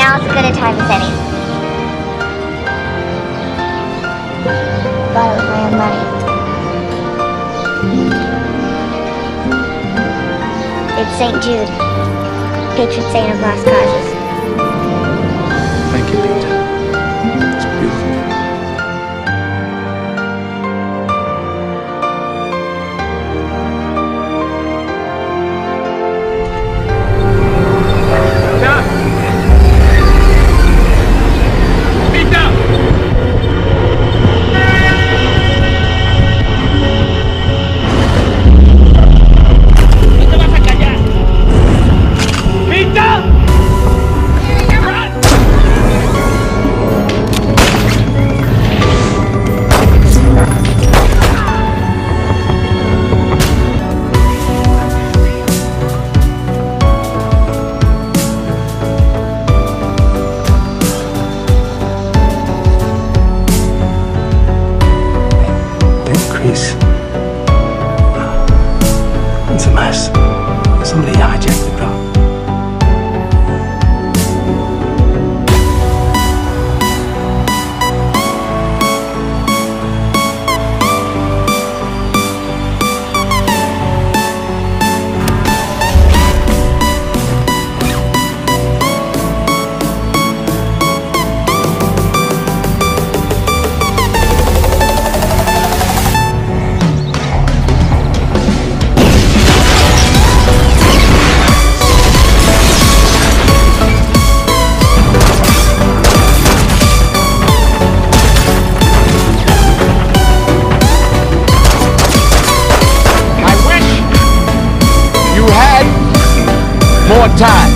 Now's as good a time as any. Bought it with my own money. It's St. Jude, patron saint of lost causes. Thank you, Peter. It's beautiful. It's a mess. Somebody hijacked the car. More time.